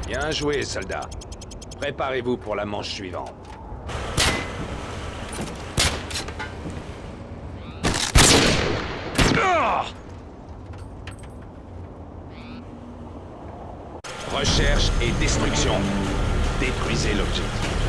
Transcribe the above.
Bien joué, soldat. Préparez-vous pour la manche suivante. Recherche et destruction. Détruisez l'objectif.